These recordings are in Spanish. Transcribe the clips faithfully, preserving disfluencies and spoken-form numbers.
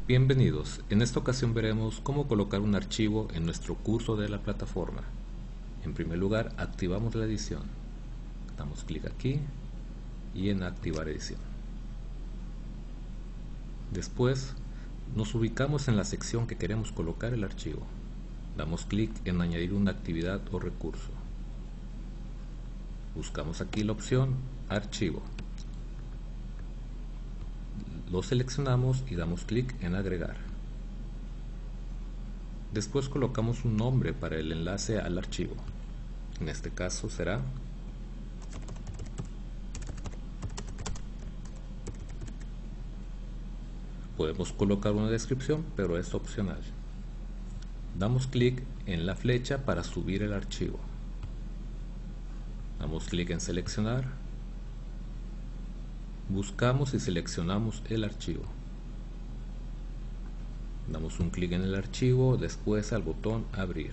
Bienvenidos, en esta ocasión veremos cómo colocar un archivo en nuestro curso de la plataforma. En primer lugar, activamos la edición. Damos clic aquí y en activar edición. Después, nos ubicamos en la sección que queremos colocar el archivo. Damos clic en añadir una actividad o recurso. Buscamos aquí la opción archivo. Lo seleccionamos y damos clic en agregar. Después colocamos un nombre para el enlace al archivo. En este caso será podemos colocar una descripción, pero es opcional. Damos clic en la flecha para subir el archivo. Damos clic en seleccionar. Buscamos y seleccionamos el archivo. Damos un clic en el archivo, después al botón abrir.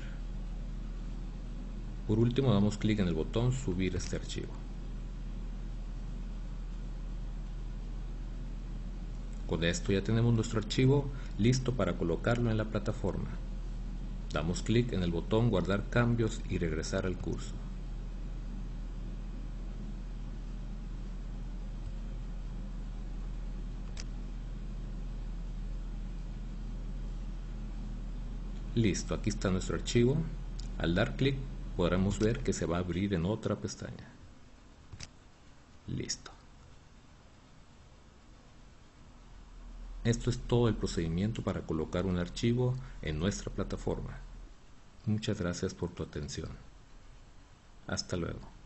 Por último damos clic en el botón subir este archivo. Con esto ya tenemos nuestro archivo listo para colocarlo en la plataforma. Damos clic en el botón guardar cambios y regresar al curso. Listo, aquí está nuestro archivo. Al dar clic podremos ver que se va a abrir en otra pestaña. Listo. Esto es todo el procedimiento para colocar un archivo en nuestra plataforma. Muchas gracias por tu atención. Hasta luego.